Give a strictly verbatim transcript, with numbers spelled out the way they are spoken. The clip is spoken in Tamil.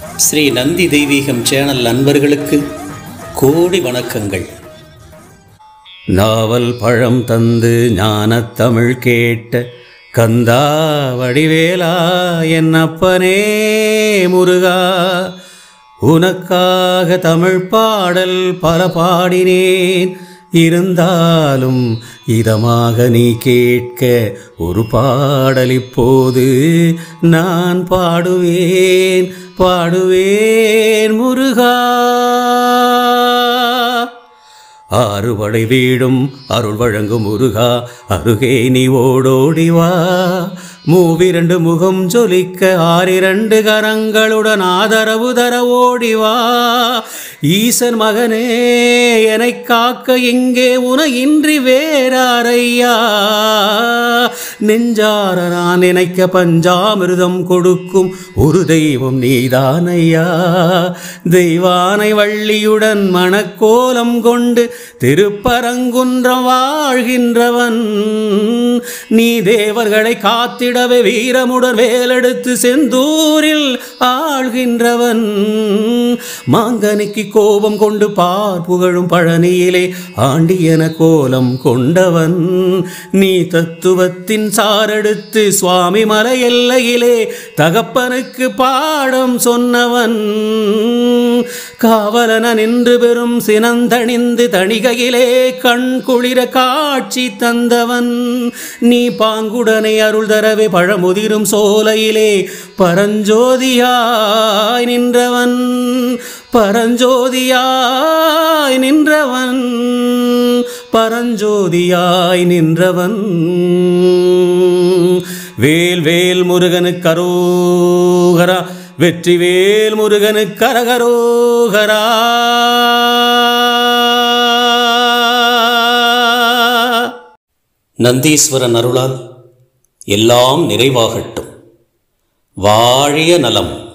ஸ்ரீ நந்தி தெய்வீகம் சேனல் நண்பர்களுக்கு கோடி வணக்கங்கள். நாவல் பழம் தந்து ஞானத் தமிழ் கேட்ட கந்தா வடிவேலா என் அப்பனே முருகா, உனக்காக தமிழ் பாடல் பல பாடினேன். இருந்தாலும் இதமாக நீ கேட்க ஒரு பாடல் இப்போது நான் பாடுவேன் பாடுவேன் முருகா. ஆறுபடை வீடும் அருள் வழங்கும் முருகா, அருகே நீ ஓடோடிவா. மூவிரண்டு முகம் ஜொலிக்க ஆறிரண்டு கரங்களுடன் ஆதரவு தர ஓடிவா. ஈசன் மகனே என்னை காக்க இங்கே உன இன்றி வேறாரையா. நெஞ்சார நான் நினைக்க பஞ்சாமிர்தம் கொடுக்கும் ஒரு தெய்வம் நீதானையா. தெய்வானை வள்ளியுடன் மணக்கோலம் கொண்டு திருப்பரங்குன்றம் வாழ்கின்றவன் நீ. தேவர்களை காத்திடவே வீரமுடன் வேலெடுத்து செந்தூரில் ஆழ்கின்றவன். மாங்கனிக்கு கோபம் கொண்டு பார் புகழும் பழனியிலே ஆண்டியன கோலம் கொண்டவன் நீ. தத்துவத்தின் சாரெடுத்து சுவாமி மலை எல்லையிலே தகப்பனுக்கு பாடம் சொன்னவன். காவலன நின்று பெறும் சினந்தணிந்து தணிகையிலே கண் குளிர காட்சி தந்தவன் நீ. பாங்குடனை அருள் தரவே பழமுதிரும் சோலையிலே பரஞ்சோதியாய் நின்றவன் பரஞ்சோதியாய் நின்றவன் பரஞ்சோதியாய் நின்றவன். வேல் வேல் முருகனுக்கு அரோகரா, வெற்றி வேல் முருகனுக்கு அரகரோகரா. நந்தீஸ்வரன் அருளால் எல்லாம் நிறைவாகட்டும். வாழிய நலம்.